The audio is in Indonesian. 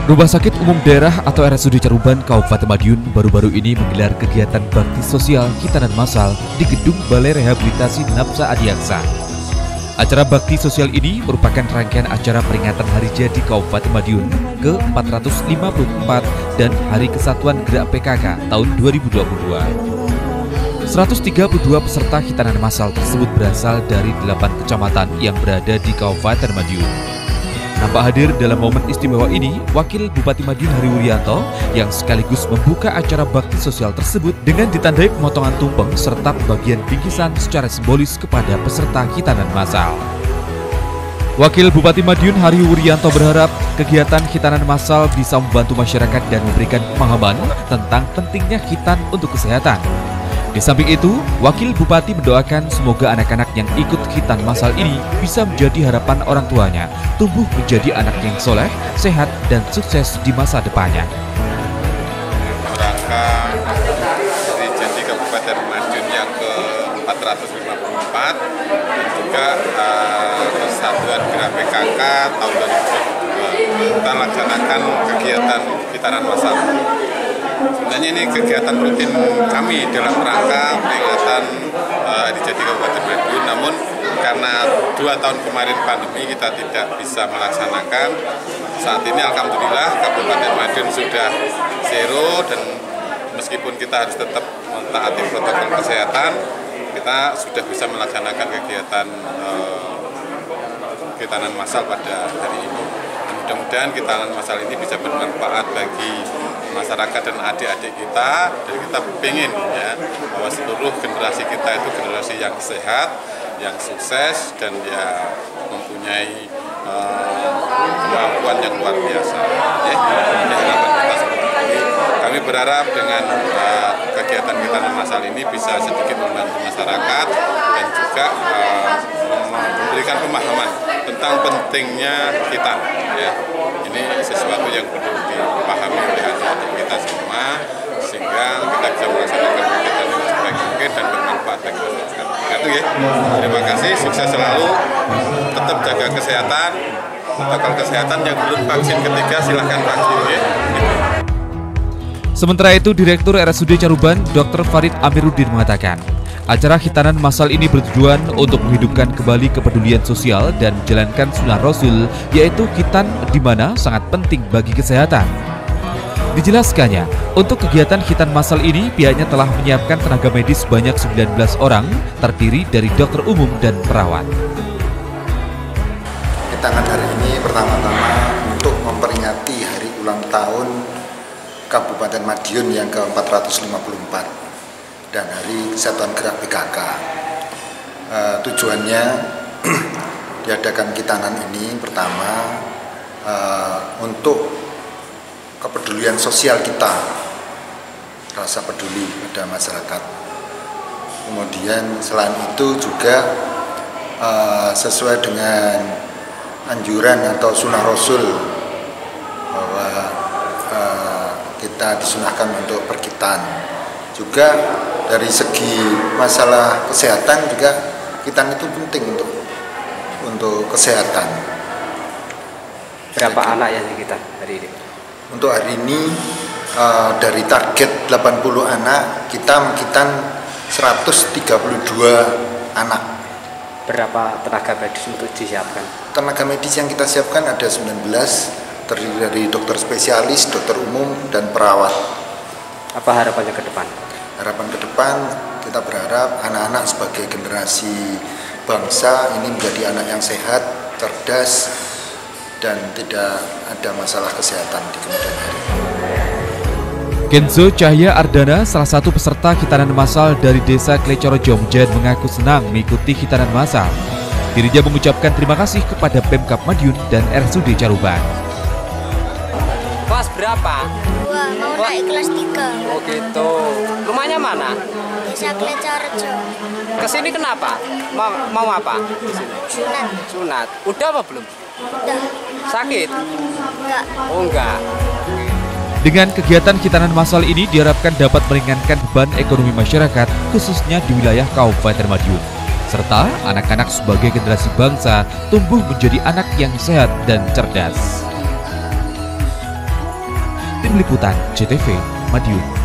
Rumah Sakit Umum Daerah atau RSUD Caruban, Kabupaten Madiun baru-baru ini menggelar kegiatan bakti sosial hitanan massal di Gedung Balai Rehabilitasi Napsa Adiaksa. Acara bakti sosial ini merupakan rangkaian acara peringatan Hari Jadi Kabupaten Madiun ke-454 dan Hari Kesatuan Gerak PKK tahun 2022. 132 peserta hitanan massal tersebut berasal dari 8 kecamatan yang berada di Kabupaten Madiun. Nampak hadir dalam momen istimewa ini Wakil Bupati Madiun Hari Wuryanto yang sekaligus membuka acara bakti sosial tersebut dengan ditandai pemotongan tumpeng serta pembagian bingkisan secara simbolis kepada peserta hitanan massal. Wakil Bupati Madiun Hari Wuryanto berharap kegiatan hitanan massal bisa membantu masyarakat dan memberikan pemahaman tentang pentingnya hitan untuk kesehatan. Di samping itu, Wakil Bupati mendoakan semoga anak-anak yang ikut hitan massal ini bisa menjadi harapan orang tuanya, tumbuh menjadi anak yang soleh, sehat, dan sukses di masa depannya. Rangka Hari Jadi Kabupaten Madiun yang ke-454 dan juga Kesatuan Gerak PKK tahun 2022 kita laksanakan kegiatan hitanan massal. Sebenarnya ini kegiatan rutin kami dalam rangka peringatan Hari Jadi Kabupaten Madiun, namun karena 2 tahun kemarin pandemi kita tidak bisa melaksanakan. Saat ini alhamdulillah Kabupaten Madiun sudah zero dan meskipun kita harus tetap mentaati protokol kesehatan, kita sudah bisa melaksanakan kegiatan hitanan massal pada hari ini. Mudah-mudahan hitanan massal ini bisa bermanfaat bagi masyarakat dan adik-adik kita, dan kita ingin ya bahwa seluruh generasi kita itu generasi yang sehat, yang sukses, dan ya mempunyai kemampuan yang luar biasa. Kami berharap dengan kegiatan hitanan massal ini bisa sedikit membantu masyarakat dan juga memberikan pemahaman tentang pentingnya hitan. Ya, ini sesuatu yang perlu dipahami oleh adik-adik kita semua sehingga kita bisa melaksanakan kegiatan yang sebaik mungkin dan bermanfaat bagi masyarakat. Itu ya. Terima kasih, sukses selalu, tetap jaga kesehatan. Protokol kesehatan yang belum vaksin ketiga silahkan vaksin ya. Sementara itu, Direktur RSUD Caruban, Dr. Farid Amiruddin mengatakan, acara hitanan massal ini bertujuan untuk menghidupkan kembali kepedulian sosial dan menjalankan sunnah Rasul, yaitu hitan di mana sangat penting bagi kesehatan. Dijelaskannya, untuk kegiatan hitan massal ini pihaknya telah menyiapkan tenaga medis sebanyak 19 orang, terdiri dari dokter umum dan perawat. Hitanan hari ini pertama-tama untuk memperingati hari ulang tahun Kabupaten Madiun yang ke-454 dan Hari Kesatuan Gerak PKK. Tujuannya diadakan hitanan ini pertama untuk kepedulian sosial kita, rasa peduli pada masyarakat. Kemudian selain itu juga sesuai dengan anjuran atau sunnah Rasul bahwa kita disunahkan untuk berkhitan. Juga dari segi masalah kesehatan juga hitan itu penting untuk kesehatan. Berapa anak yang kita hari ini? Untuk hari ini dari target 80 anak kita menghitan 132 anak. Berapa tenaga medis untuk disiapkan? Tenaga medis yang kita siapkan ada 19, terdiri dari dokter spesialis, dokter umum, dan perawat. Apa harapannya ke depan? Harapan ke depan kita berharap anak-anak sebagai generasi bangsa ini menjadi anak yang sehat, cerdas, dan tidak ada masalah kesehatan di kemudian hari. Kenzo Cahya Ardana, salah satu peserta hitanan massal dari Desa Klecorojo Mujayan, mengaku senang mengikuti hitanan massal. Dirinya mengucapkan terima kasih kepada Pemkab Madiun dan RSUD Caruban. Kelas berapa? 2, mau naik kelas 3. Oh gitu. Rumahnya mana? Desa Klecorojo. Kesini kenapa? Mau apa? Sunat. Sunat. Udah apa belum? Udah. Sakit? Enggak. Oh enggak. Dengan kegiatan hitanan massal ini diharapkan dapat meringankan beban ekonomi masyarakat, khususnya di wilayah Kabupaten Madiun. Serta anak-anak sebagai generasi bangsa tumbuh menjadi anak yang sehat dan cerdas. Tim Liputan JTV Madiun.